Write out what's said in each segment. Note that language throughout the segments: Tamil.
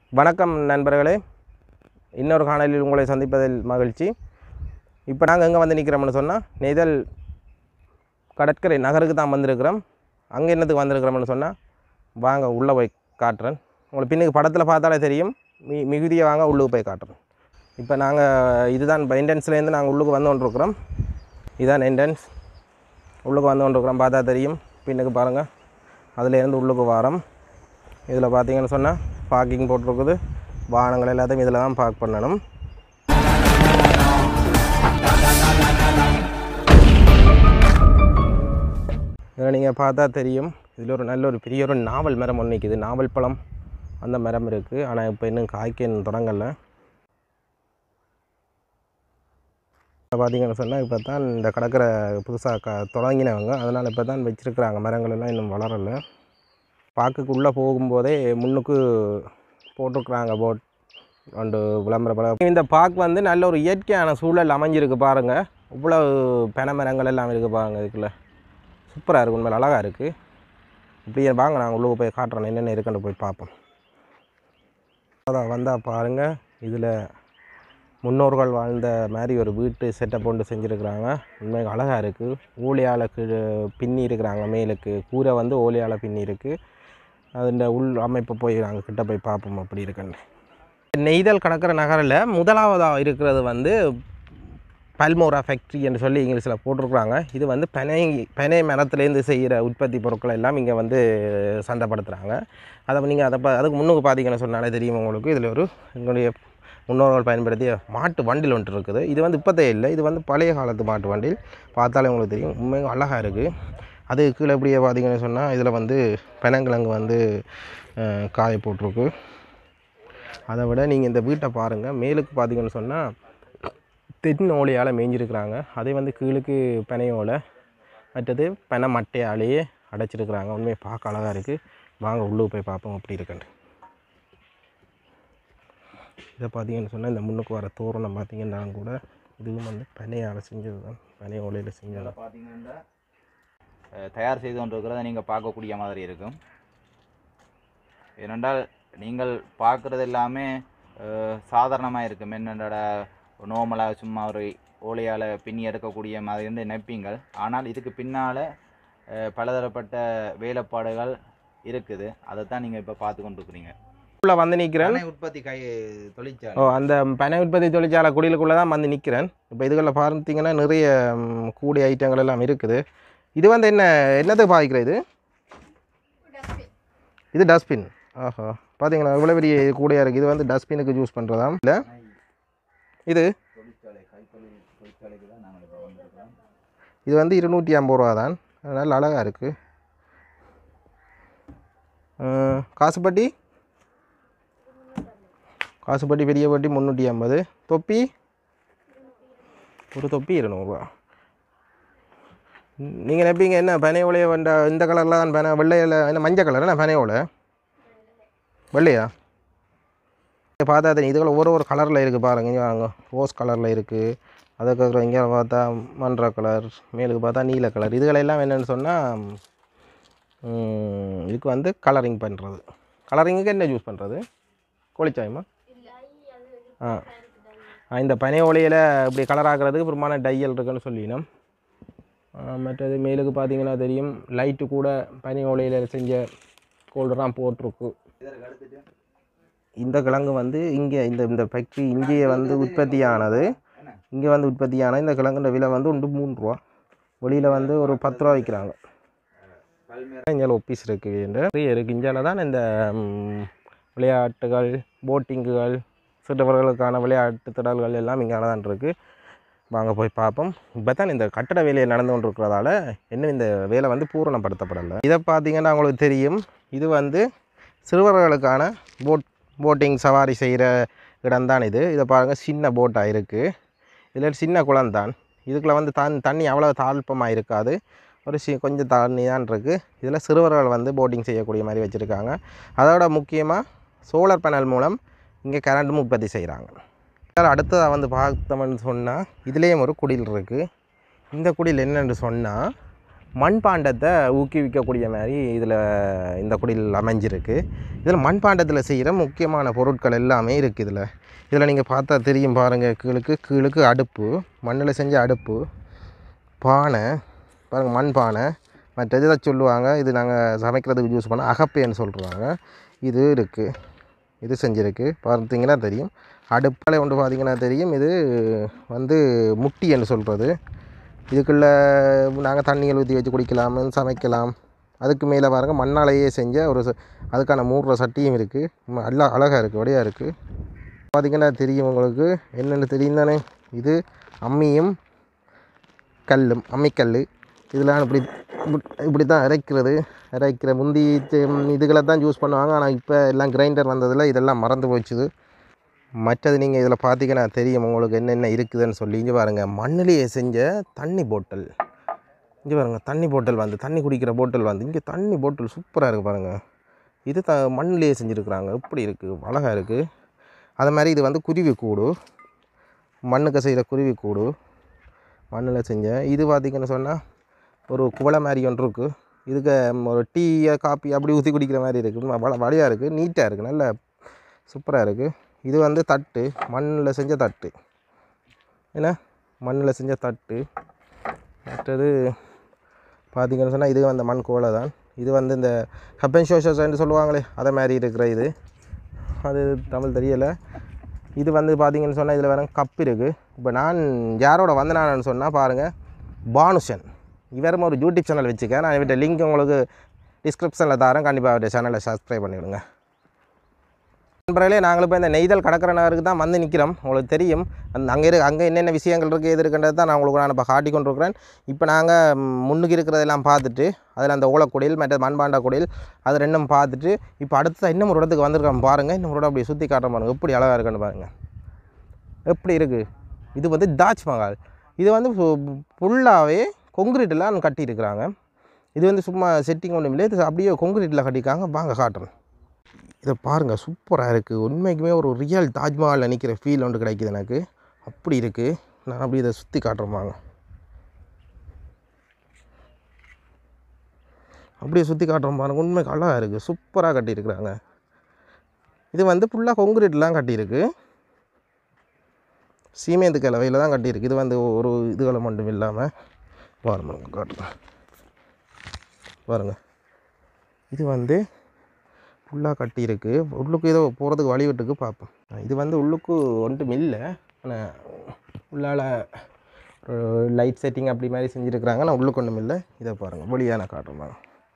வணக்கம் நண்பர்களே, இன்னொரு காணொளியில் உங்களை சந்திப்பதில் மகிழ்ச்சி. இப்போ நாங்கள் எங்கே வந்து நிற்கிறோம்னு சொன்னால், நெய்தல் கடற்கரை நகருக்கு தான் வந்திருக்கிறோம். அங்கே என்னத்துக்கு வந்திருக்கிறோம்னு சொன்னால், வாங்க உள்ளே போய் காட்டுறேன். உங்களுக்கு பின்னுக்கு படத்தில் பார்த்தாலே தெரியும். மிகுதியை வாங்க உள்ளுக்கு போய் காட்டுறேன். இப்போ நாங்கள் இதுதான் என்ட்ரன்ஸ்லேருந்து நாங்கள் உள்ளுக்கு வந்து கொண்டிருக்கிறோம். இதுதான் என்ட்ரன்ஸ். உள்ளுக்கு வந்து கொண்டிருக்கிறோம், பார்த்தா தெரியும். பின்னுக்கு பாருங்கள், அதுலேருந்து உள்ளுக்கு வாரம். இதில் பார்த்தீங்கன்னு சொன்னால் பார்க்கிங் போட்டிருக்குது. வாகனங்கள் எல்லாத்தையும் இதில் தான் பார்க் பண்ணணும். இதில் நீங்கள் பார்த்தா தெரியும், இதில் ஒரு நல்ல ஒரு பெரிய ஒரு நாவல் மரம் ஒன்று நிற்கிது. நாவல் பழம் அந்த மரம் இருக்குது. ஆனால் இப்போ இன்னும் காய்க்க தொடங்கலை. பார்த்தீங்கன்னு சொன்னால் இப்போ தான் இந்த கடற்கரை புதுசாக தொடங்கினவங்க, அதனால் இப்போ தான் வச்சுருக்குறாங்க. மரங்கள் எல்லாம் இன்னும் வளரலை. பார்க்குக்குள்ளே போகும்போதே முன்னுக்கு போட்டிருக்குறாங்க போட் அண்டு விளம்பர படம். இந்த பார்க் வந்து நல்ல ஒரு இயற்கையான சூழல் அமைஞ்சிருக்கு பாருங்கள். இவ்வளோ பென மரங்கள் எல்லாம் இருக்குது பாருங்கள். இதுக்குள்ளே சூப்பராக இருக்குது, உண்மையில் அழகாக இருக்குது. இப்படியே வாங்க நாங்கள் உள்ளே போய் காட்டுறோம், என்னென்ன இருக்குன்னு போய் பார்ப்போம். அதான் வந்தால் பாருங்கள், இதில் முன்னோர்கள் வாழ்ந்த மாதிரி ஒரு வீட்டு செட்டப் கொண்டு செஞ்சுருக்குறாங்க. உண்மையாக அழகாக இருக்குது. ஓலையால் பின்னி இருக்கிறாங்க. மேலுக்கு கூரை வந்து ஓலையால் பின்னி இருக்குது. அதுண்ட உள் அமைப்பை போய் நாங்கள் கிட்ட போய் பார்ப்போம் அப்படி இருக்குன்னு. நெய்தல் கடற்கரை நகரில் முதலாவதாக இருக்கிறது வந்து பல்மோரா ஃபேக்ட்ரி என்று சொல்லி இங்கிலீஷில் போட்டிருக்குறாங்க. இது வந்து பனை மரத்துலேருந்து செய்கிற உற்பத்தி பொருட்கள் எல்லாம் இங்கே வந்து சந்தைப்படுத்துகிறாங்க. அதை நீங்கள் அதுக்கு முன்னுக்கு பார்த்தீங்கன்னு சொன்னாலே தெரியும் உங்களுக்கு. இதில் ஒரு எங்களுடைய முன்னோர்கள் பயன்படுத்திய மாட்டு வண்டில் ஒன்று இருக்குது. இது வந்து இப்போதே இல்லை, இது வந்து பழைய காலத்து மாட்டு வண்டில். பார்த்தாலே உங்களுக்கு தெரியும், உண்மையாக அழகாக இருக்குது. அது கீழே எப்படியே பார்த்தீங்கன்னு சொன்னால், இதில் வந்து பெனங்கிழங்கு வந்து காய போட்டிருக்கு. அதை விட நீங்கள் இந்த வீட்டை பாருங்கள். மேலுக்கு பார்த்தீங்கன்னு சொன்னால் தென் ஓலையால் மேய்ஞ்சிருக்கிறாங்க. அதே வந்து கீழுக்கு பெனையோலை, மற்றது பெனை மட்டையாலேயே அடைச்சிருக்கிறாங்க. உண்மையை பார்க்க அழகாக இருக்குது. வாங்க உள்ளுக்கு போய் பார்ப்போம் அப்படி இருக்குன்னு. இதை பார்த்தீங்கன்னு சொன்னால் இந்த முன்னுக்கு வர தோரணம் பார்த்தீங்கன்னா கூட இதுவும் வந்து பனையால் செஞ்சது தான், பனை ஓலையில் செஞ்சது. பார்த்தீங்கன்னா தயார் செய்து கொண்டிருக்கிறத நீங்கள் பார்க்கக்கூடிய மாதிரி இருக்கும். ஏனென்றால் நீங்கள் பார்க்குறது எல்லாமே சாதாரணமாக இருக்கும். என்னோட நோமலாக சும்மா ஒரு ஓலையால் பின்னி எடுக்கக்கூடிய மாதிரி இருந்து நினைப்பீங்கள். ஆனால் இதுக்கு பின்னால் பலதரப்பட்ட வேலைப்பாடுகள் இருக்குது. அதை தான் நீங்கள் இப்போ பார்த்து கொண்டிருக்கிறீங்க. உள்ளே வந்து நிற்கிறேன். உற்பத்தி தொழிற்சாலை. அந்த பனை உற்பத்தி தொழிற்சாலை குடிலுக்குள்ளே தான் வந்து நிற்கிறேன். இப்போ இதுகளில் பார்த்தீங்கன்னா நிறைய கூடை ஐட்டங்கள் எல்லாம் இருக்குது. இது வந்து என்னத்துக்கு பாதிக்கிறது? இது டஸ்ட்பின். ஆஹா, பார்த்தீங்களா இவ்வளோ பெரிய கூடையாக இருக்குது. இது வந்து டஸ்ட்பினுக்கு யூஸ் பண்ணுறதா இல்லை? இது இது வந்து 250 ரூபா தான். அதனால் அழகாக இருக்குது. காசுப்பட்டி பெரிய பட்டி 350. தொப்பி ஒரு தொப்பி 200 ரூபா. நீங்கள் நினைப்பீங்க என்ன பனை ஓலையை வேண்ட இந்த கலரில் தான் பனை, வெள்ளையில் என்ன மஞ்சள் கலர், என்ன பனை ஓலை வெள்ளையா? பார்த்தா தெரியும். இதுகள் ஒரு கலரில் இருக்குது பாருங்க. இங்கே வாங்க, ரோஸ் கலரில் இருக்குது. அதுக்கப்புறம் இங்கே பார்த்தா மன்ற கலர், மேலுக்கு பார்த்தா நீல கலர். இதுகளெல்லாம் என்னென்னு சொன்னால் இதுக்கு வந்து கலரிங் பண்ணுறது. கலரிங்குக்கு என்ன யூஸ் பண்ணுறது? கோழிச்சாயமா? இந்த பனை ஓலையில் இப்படி கலராகிறதுக்கு பெருமான டையல் இருக்குன்னு சொல்லினோம். மற்றது மேலுக்கு பார்த்தீங்கன்னா தெரியும், லைட்டு கூட பனை ஓலையில் செஞ்ச கோல்டெலாம் போட்டிருக்கு. இந்த கிழங்கு வந்து இங்கே இந்த ஃபேக்ட்ரி இங்கேயே வந்து உற்பத்தியானது. இங்கே வந்து உற்பத்தியான இந்த கிழங்குன்ற விலை வந்து 3 ரூபா. வெளியில் வந்து ஒரு 10 ரூபா விற்கிறாங்க. இங்கே ஒப்பீஸ் இருக்குது நிறைய இருக்குது. இந்தியாவில் தான் இந்த விளையாட்டுகள், போட்டிங்குகள், சிறுவர்களுக்கான விளையாட்டு திடல்கள் எல்லாம் இங்கே தான் இருக்குது. வாங்க போய் பார்ப்போம். இப்போ தான் இந்த கட்டட வேலையை நடந்து கொண்டு இருக்கிறதால இன்னும் இந்த வேலை வந்து பூரணப்படுத்தப்படலை. இதை பார்த்தீங்கன்னா உங்களுக்கு தெரியும், இது வந்து சிறுவர்களுக்கான போட்டிங் சவாரி செய்கிற இடம்தான் இது. இதை பாருங்கள், சின்ன போட்டாக இருக்குது. இதில் சின்ன குளம்தான். இதுக்குள்ளே வந்து தண்ணி அவ்வளோ தாழ்ப்பமாக இருக்காது, ஒரு கொஞ்சம் தண்ணி தான் இருக்குது. இதில் சிறுவர்கள் வந்து போட்டிங் செய்யக்கூடிய மாதிரி வச்சுருக்காங்க. அதோட முக்கியமாக சோலார் பேனல் மூலம் இங்கே கரண்ட்டும் உற்பத்தி செய்கிறாங்க. அடுத்ததாக வந்து பார்த்தோம்னு சொன்னால் இதுலேயும் ஒரு குடில் இருக்குது. இந்த குடில் என்னென்னு சொன்னால் மண்பாண்டத்தை ஊக்குவிக்கக்கூடிய மாதிரி இதில் இந்த குடில் அமைஞ்சிருக்கு. இதில் மண்பாண்டத்தில் செய்கிற முக்கியமான பொருட்கள் எல்லாமே இருக்குது. இதில் நீங்கள் பார்த்தா தெரியும் பாருங்கள். கீழுக்கு அடுப்பு, மண்ணில் செஞ்ச அடுப்பு, பானை பாருங்கள், மண் பானை. மற்றது இதை சொல்லுவாங்க, இது நாங்கள் சமைக்கிறதுக்கு யூஸ் பண்ண அகப்பேன்னு சொல்கிறாங்க. இது இருக்குது, இது செஞ்சுருக்கு பார்த்தீங்கன்னா தெரியும். அடுப்பாலே ஒன்று பார்த்தீங்கன்னா தெரியும். இது வந்து முட்டின்னு சொல்கிறது. இதுக்குள்ளே நாங்கள் தண்ணிகள் ஊற்றி வச்சு குடிக்கலாம், சமைக்கலாம். அதுக்கு மேலே பாருங்கள் மண்ணாலேயே செஞ்ச ஒரு அதுக்கான மூடுற சட்டியும் இருக்குது. எல்லாம் அழகாக இருக்குது, வடியாக இருக்குது. பார்த்திங்கன்னா தெரியும் உங்களுக்கு என்னென்னு தெரியும் தானே. இது அம்மியும் கல்லும், அம்மிக்கல். இதெல்லாம் இப்படி தான் அரைக்கிற முந்தி இதுகளை தான் யூஸ் பண்ணுவாங்க. ஆனால் இப்போ எல்லாம் கிரைண்டர் வந்ததில் இதெல்லாம் மறந்து போச்சுது. மற்றது நீங்கள் இதில் பார்த்தீங்கன்னா தெரியும் உங்களுக்கு என்னென்ன இருக்குதுன்னு சொல்லி. இங்கே பாருங்கள், மண்ணிலேயே செஞ்ச தண்ணி போட்டல். இங்கே பாருங்கள், தண்ணி போட்டல் வந்து தண்ணி குடிக்கிற போட்டல் வந்து இங்கே தண்ணி போட்டல் சூப்பராக இருக்குது பாருங்கள். இது மண்ணிலேயே செஞ்சுருக்குறாங்க. இப்படி இருக்குது, அழகாக இருக்குது. அது மாதிரி இது வந்து குருவி கூடு, மண்ணுக்கு செய்கிற குருவி கூடு, மண்ணில் செஞ்ச. இது பார்த்திங்கன்னு சொன்னால் ஒரு குவளை மாதிரி ஒன்று இருக்குது. இதுக்கு ஒரு டீயை காப்பி அப்படி ஊற்றி குடிக்கிற மாதிரி இருக்குது. வழியாக இருக்குது, நீட்டாக இருக்குது, நல்ல சூப்பராக இருக்குது. இது வந்து தட்டு, மண்ணில் செஞ்ச தட்டு. ஏன்னா மண்ணில் செஞ்ச தட்டு. மற்றது பார்த்திங்கன்னு சொன்னால் இது வந்து மண் கோலை தான். இது வந்து இந்த ஹப்பன் ஷோஷஸ்ன்னு சொல்லுவாங்களே அதை மாதிரி இருக்கிற இது. அது தமிழ் தெரியலை. இது வந்து பார்த்திங்கன்னு சொன்னால் இதில் வேறு கப் இருக்குது. இப்போ நான் யாரோட வந்தனான்னு சொன்னால் பாருங்கள், பானுஷன். இவரும் ஒரு யூடியூப் சேனல் வச்சுக்கேன். நான் இவர்கிட்ட லிங்க் உங்களுக்கு டிஸ்கிரிப்ஷனில் தரேன். கண்டிப்பாக அவருடைய சேனலை சப்ஸ்கிரைப் பண்ணிவிடுங்க. நண்பர்களே, நாங்களும் இப்போ இந்த நெய்தல் கடற்கரை நகருக்கு தான் வந்து நிற்கிறோம். உங்களுக்கு தெரியும் அங்கே என்னென்ன விஷயங்கள் இருக்குது எது இருக்குன்றது தான் நான் இப்போ காட்டி கொண்டிருக்கிறேன். இப்போ நாங்கள் முன்னுக்கு இருக்கிறதெல்லாம் பார்த்துட்டு அதில் அந்த ஓலக்குடியில் மற்ற மண்பாண்ட குடியில் அது ரெண்டும் பார்த்துட்டு இப்போ அடுத்த இன்னும் ஒரு இடத்துக்கு வந்திருக்கோம் பாருங்கள். இன்னும் ஒரு இடம் அப்படி சுற்றி காட்டுற பாருங்கள், எப்படி அழகாக இருக்குன்னு பாருங்கள், எப்படி இருக்குது. இது வந்து தாஜ்மஹால். இது வந்து ஃபுல்லாகவே கொங்கிரீட்டெலாம் கட்டியிருக்கிறாங்க. இது வந்து சும்மா செட்டிங் ஒன்றும் இல்லை, இது அப்படியே கொங்கிரீட்டில் கட்டியிருக்காங்க. வாங்க காட்டுறேன். இதை பாருங்கள், சூப்பராக இருக்குது. உண்மைக்குமே ஒரு ரியல் தாஜ்மஹாலில் நிற்கிற ஃபீல் ஒன்று கிடைக்குது எனக்கு. அப்படி இருக்குது. நான் அப்படி இதை சுற்றி காட்டுறேன் வாங்க. அப்படியே சுற்றி காட்டுறோம் பாருங்கள். உண்மைக்கு அழகாக இருக்குது, சூப்பராக கட்டியிருக்கிறாங்க. இது வந்து ஃபுல்லாக கொங்கிரீட்லாம் கட்டியிருக்கு, சீமேந்து கலவையில் தான் கட்டியிருக்கு. இது வந்து ஒரு இதுகளை மட்டும் இல்லாமல் பாருங்கள் காட்டுறேன் பாருங்கள். இது வந்து ஃபுல்லாக கட்டியிருக்கு. உள்ளுக்கு ஏதோ போகிறதுக்கு வழி விட்டுக்கு பார்ப்போம். இது வந்து உள்ளுக்கு ஒன்றும் இல்லை, ஆனால் உள்ளால் லைட் செட்டிங் அப்படி மாதிரி செஞ்சுருக்குறாங்க. ஆனால் உள்ளுக்கு ஒன்றும் இல்லை. இதை பாருங்கள், வெளியான காட்டுறோம்.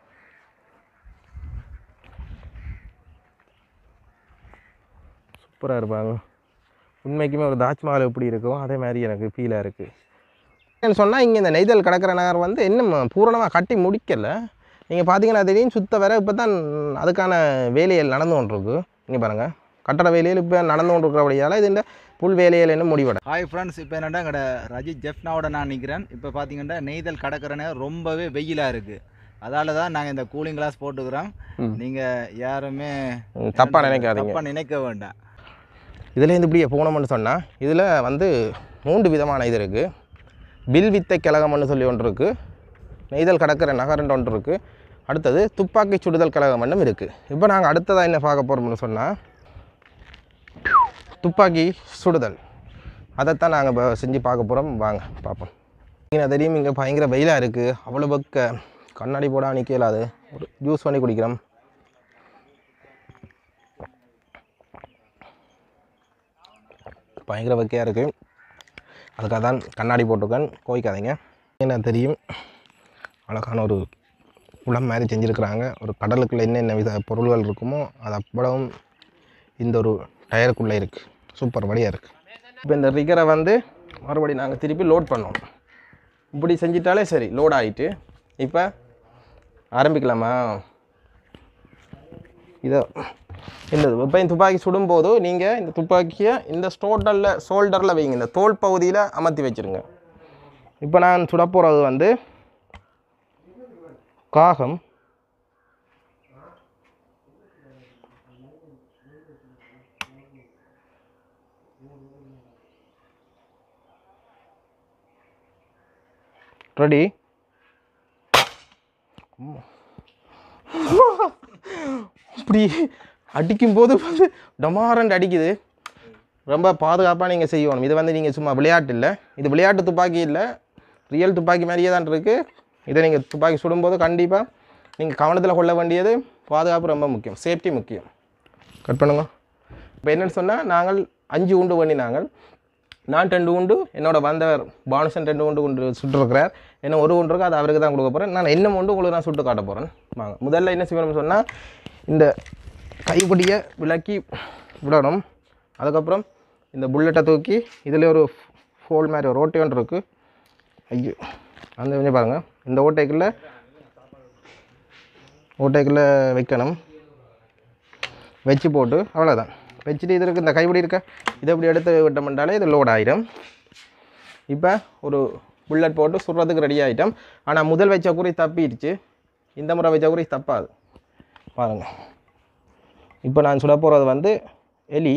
சூப்பராக இருப்பாங்க. உண்மைக்குமே ஒரு தாஜ்மஹால் எப்படி இருக்கும் அதே மாதிரி எனக்கு ஃபீலாக இருக்குது. என்னென்னு சொன்னால் இங்கே இந்த நெய்தல் கடற்கரை நகர் வந்து இன்னும் பூரணமாக கட்டி முடிக்கலை. நீங்கள் பார்த்தீங்கன்னா தெரியும், சுத்த வர இப்போ தான் அதுக்கான வேலைகள் நடந்து கொண்டிருக்கு. இங்கே பாருங்கள், கட்டட வேலையில் இப்போ நடந்து கொண்டிருக்கிறபடியால் இது இந்த புல் வேலையில் என்ன முடிவடை. ஹாய் ஃப்ரெண்ட்ஸ், இப்போ என்னென்னா எங்கள்ட ஜெஃப்னாவோட நான் நிற்கிறேன். இப்போ பார்த்தீங்கன்னா நெய்தல் கடற்கரை ரொம்பவே வெயிலாக இருக்குது. அதால் தான் நாங்கள் இந்த கூலிங் கிளாஸ் போட்டுக்கிறோம். நீங்கள் யாருமே தப்பாக நினைக்க வேண்டாம். இதுலேருந்து இப்படியே போனோம்னு சொன்னால் இதில் வந்து 3 விதமான இது இருக்குது. வில் வித்தை கழகம்னு சொல்லி ஒன்று இருக்குது, நெய்தல் கடற்கரை நகரண்டு ஒன்று இருக்குது, அடுத்தது துப்பாக்கி சுடுதல் கழகம்னும் இருக்குது. இப்போ நாங்கள் அடுத்ததாக என்ன பார்க்க போகிறோம்னு சொன்னால் துப்பாக்கி சுடுதல். அதைத்தான் நாங்கள் இப்போ செஞ்சு பார்க்க போகிறோம். வாங்க பார்ப்போம். நீங்கள் தெரியும் இங்கே பயங்கர வெயிலாக இருக்குது. அவ்வளோ பக்க கண்ணாடி போட நிற்கலாது. ஒரு ஜூஸ் பண்ணி குடிக்கிறோம். பயங்கர வெக்கையாக இருக்குது, அதுக்காக தான் கண்ணாடி போட்டிருக்கேன், கோவிக்காதீங்க. என்ன தெரியும், அழகான ஒரு குளம் மாதிரி செஞ்சுருக்குறாங்க. ஒரு கடலுக்குள்ளே என்னென்ன வித பொருள்கள் இருக்குமோ அது அவ்வளவும் இந்த ஒரு டயருக்குள்ளே இருக்குது. சூப்பர் வழியாக இருக்குது. இப்போ இந்த ரிகரை வந்து மறுபடியும் நாங்கள் திருப்பி லோட் பண்ணோம். இப்படி செஞ்சிட்டாலே சரி, லோட் ஆகிட்டு இப்போ ஆரம்பிக்கலாமா? இதை இந்த வெப்பையும் துப்பாக்கி சுடும்போது நீங்கள் இந்த துப்பாக்கியை இந்த ஷோல்டரில் வைங்க, இந்த தோல் பகுதியில் அமர்த்தி வச்சுருங்க. இப்போ நான் சுட போகிறது வந்து காகம். ரெடி? இப்படி அடிக்கும்போது வந்து டமாரண்ட் அடிக்குது. ரொம்ப பாதுகாப்பாக நீங்கள் செய்யணும். இது வந்து நீங்கள் சும்மா விளையாட்டு இல்லை, இது விளையாட்டு துப்பாக்கி இல்லை, ரியல் துப்பாக்கி மாதிரியே தான் இருக்குது. இதை நீங்கள் துப்பாக்கி சுடும்போது கண்டிப்பாக நீங்கள் கவனத்தில் கொள்ள வேண்டியது பாதுகாப்பு ரொம்ப முக்கியம், சேஃப்டி முக்கியம். கட் பண்ணுங்க. இப்போ என்னென்னு சொன்னால் நாங்கள் 5 உண்டு பண்ணினாங்க. நான் 2 உண்டு, என்னோட வந்தவர் பானுசன் 2 உண்டு சுட்டுருக்கிறார். என்ன 1 உண்டு இருக்குது, அது அவருக்கு தான் கொடுக்க போகிறேன். நான் என்ன உண்டு உங்களுக்கு நான் சுட்டு காட்ட போகிறேன். வாங்க. முதல்ல என்ன செய்யணும்னு சொன்னால் இந்த கைப்பிடியை விலக்கி விடணும். அதுக்கப்புறம் இந்த புல்லட்டை தூக்கி இதில் ஒரு ஃபோல் மாதிரி ஒரு ஓட்டை ஒன்று இருக்குது. ஐயோ, அந்த கொஞ்சம் பாருங்கள். இந்த ஓட்டைக்குள்ளே வைக்கணும். வச்சு போட்டு அவ்வளோதான். வச்சுட்டு இது இருக்குது, இந்த கைப்பிடி இருக்க இதை இப்படி எடுத்து விட்டோம்னாலே இது லோட் ஆகிடும். இப்போ ஒரு புல்லட் போட்டு சுடுறதுக்கு ரெடி ஆகிட்டோம். ஆனால் முதல் வச்ச குறி தப்பிடுச்சு, இந்த முறை வச்ச குறி தப்பாது. பாருங்கள். இப்போ நான் சுட போகிறது வந்து எலி.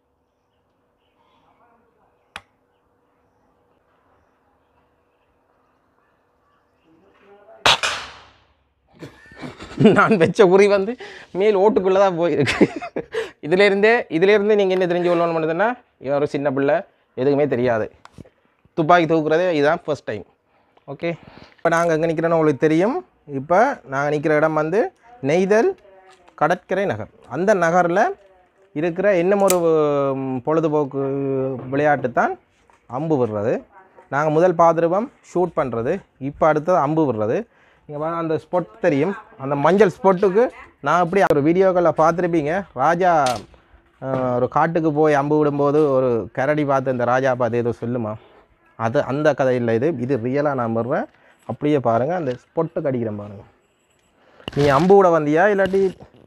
நான் வச்ச குறி வந்து மேல் ஓட்டுக்குள்ளே தான் போயிருக்கு. இதிலேருந்து நீங்கள் என்ன தெரிஞ்சு கொள்ளணும் பண்ணுதுன்னா, இவன் ஒரு சின்ன பிள்ளை, எதுக்குமே தெரியாது. துப்பாக்கி தூக்குறதே இதுதான் ஃபர்ஸ்ட் டைம். ஓகே. இப்போ நாங்கள் எங்கே நிற்கிறோன்னு உங்களுக்கு தெரியும். இப்போ நாங்கள் நிற்கிற இடம் வந்து நெய்தல் கடற்கரை நகர். அந்த நகரில் இருக்கிற இன்னும் ஒரு பொழுதுபோக்கு விளையாட்டு தான் அம்பு விடுறது. நாங்கள் முதல் பார்த்துருப்போம் ஷூட் பண்ணுறது, இப்போ அடுத்தது அம்பு விடுறது. நீங்கள் அந்த ஸ்பாட் தெரியும், அந்த மஞ்சள் ஸ்பாட்டுக்கு நான் அப்படி ஒரு வீடியோக்களில் பார்த்துருப்பீங்க. ராஜா ஒரு காட்டுக்கு போய் அம்பு விடும்போது ஒரு கரடி பார்த்து இந்த ராஜா பார்த்து ஏதோ சொல்லுமா, அது அந்த கதை இல்லை. இது ரியலாக நான் விடுறேன். அப்படியே பாருங்கள், அந்த ஸ்பாட்டுக்கு அடிக்கிறேன் பாருங்கள். நீ அம்பு விட வந்தியா இல்லாட்டி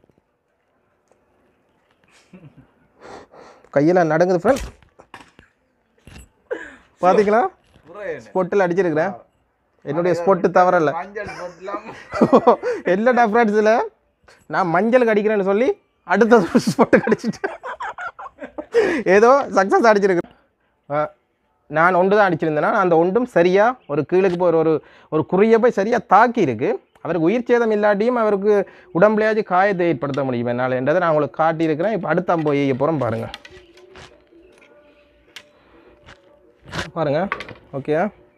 கையில் நடுங்குது ஃப்ரெண்ட். பார்த்தீங்களா, ஸ்பாட்டில் அடிச்சிருக்கிறேன். என்னுடைய ஸ்பொட்டு தவறல. எல்லா டிஃப்ரென்ஸில் நான் மஞ்சள் அடிக்கிறேன்னு சொல்லி அடுத்த ஸ்பொட்டு அடிச்சுட்டேன். ஏதோ சக்ஸஸ் அடிச்சிருக்கேன். நான் ஒன்று தான் அடிச்சிருந்தேன்னா அந்த ஒன்றும் சரியாக ஒரு கீழுக்கு போய் ஒரு குறியை போய் சரியாக தாக்கி இருக்குது. அவருக்கு உயிர் சேதம் இல்லாட்டியும் அவருக்கு உடம்புலையாச்சும் காயத்தை ஏற்படுத்த முடியும் என்னால் என்றதை நான் உங்களுக்கு காட்டியிருக்கிறேன். இப்போ அடுத்த அம்பு எய்ய போகிறோம் பாருங்கள். பாருங்கள். ஓகே.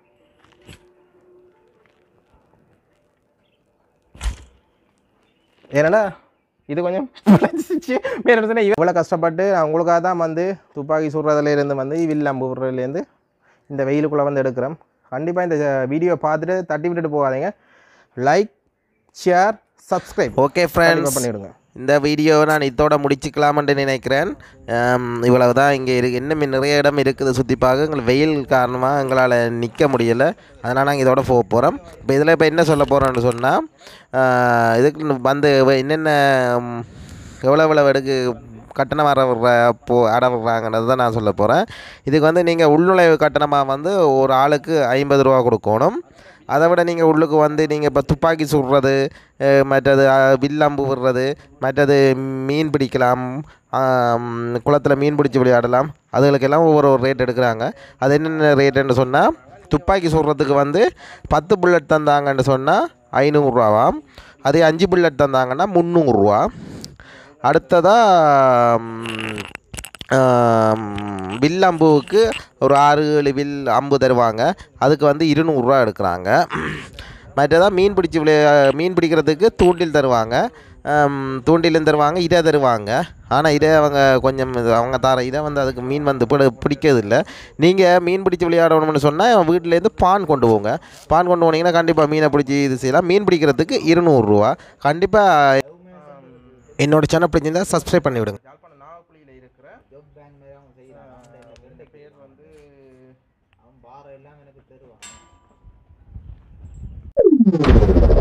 ஏன்னா இது கொஞ்சம் இவ்வளோ கஷ்டப்பட்டு உங்களுக்காக தான் வந்து துப்பாக்கி சுடுறதுலேருந்து வந்து வில் அம்பு விடுறதுலேருந்து இந்த வெயிலுக்குள்ளே வந்து எடுக்கிறோம். கண்டிப்பாக இந்த வீடியோ பார்த்துட்டு தட்டி விட்டுட்டு போகாதீங்க. Like, share, subscribe. Okay friends, பண்ணிவிடுங்க. இந்த வீடியோவை நான் இதோட முடிச்சுக்கலாம்னு நினைக்கிறேன். இவ்வளவு தான். இங்கே இன்னும் நிறைய இடம் இருக்குது சுற்றி பார்க்க. எங்களுக்கு வெயில் காரணமாக எங்களால் நிற்க முடியலை, அதனால் நாங்கள் இதோட போக போகிறோம். இப்போ இதில் இப்போ என்ன சொல்ல போகிறோன்னு சொன்னால், இதுக்கு வந்து என்னென்ன எவ்வளோ எடுக்கு கட்டணம் ஆட விடுறாங்கன்றது தான் நான் சொல்ல போகிறேன். இதுக்கு வந்து நீங்கள் உள்நுழைவு கட்டணமாக வந்து ஒரு ஆளுக்கு 50 ரூபா கொடுக்கணும். அதை விட நீங்கள் உள்ளுக்கு வந்து நீங்கள் இப்போ துப்பாக்கி சுடுறது, மற்றது வில்லம்பு விடுறது, மற்றது மீன் பிடிக்கலாம், குளத்தில் மீன் பிடிச்சி விளையாடலாம், அதுகளுக்கெல்லாம் ஒவ்வொரு ரேட் எடுக்கிறாங்க. அது என்னென்ன ரேட்டுன்னு சொன்னால், துப்பாக்கி சுடுறதுக்கு வந்து 10 புல்லட் தந்தாங்கன்னு சொன்னால் 500 ரூபாவாம். அதே 5 புல்லட் தந்தாங்கன்னா 300 ரூபா. அடுத்ததாக வில் அம்புவுக்கு ஒரு 6-7 வில் அம்பு தருவாங்க. அதுக்கு வந்து 200 ரூபா எடுக்கிறாங்க. மற்றதான் மீன் பிடிக்கிறதுக்கு தூண்டில் தருவாங்க, தூண்டிலும் தருவாங்க, இதை தருவாங்க. ஆனால் இதை அவங்க தர இதை வந்து அதுக்கு மீன் வந்து பிடிக்கிறதில்லை. நீங்கள் மீன் பிடிச்சி விளையாடணும்னு சொன்னால் வீட்டிலேருந்து பான் கொண்டு போங்க. பான் கொண்டு போனீங்கன்னா கண்டிப்பாக மீனை பிடிச்சி இது செய்யலாம். மீன் பிடிக்கிறதுக்கு 200 ரூபா. கண்டிப்பாக என்னோட சேனல் பிடிச்சிருந்தால் சப்ஸ்கிரைப் பண்ணிவிடுங்க. பேர் வந்து அவன் பாரம் எல்லாம் எனக்கு தருவான்.